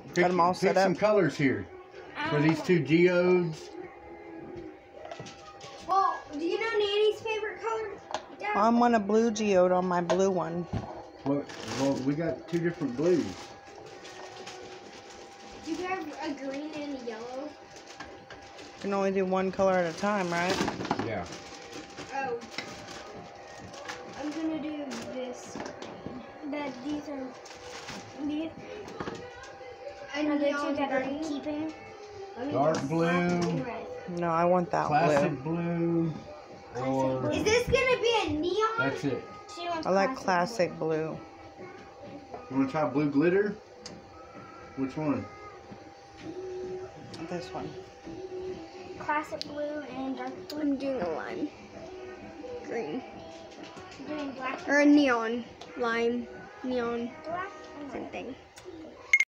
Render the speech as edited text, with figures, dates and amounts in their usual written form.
Got them all set Pick up. some colors here for these two geodes. Well, do you know Nanny's favorite color? Dad? I want a blue geode on my blue one. Well, we got two different blues. Do you have a green and a yellow? You can only do one color at a time, right? Yeah. Oh. I'm gonna do this green. That these are and the two that are keeping. Dark blue. No, I want that Classic blue. blue. Or Is this gonna be a neon? that's it. She wants I like classic blue. You want to try blue glitter? Which one? This one. Classic blue and dark blue. I'm doing a lime green. I'm doing black Or a neon, lime, neon, black and same thing.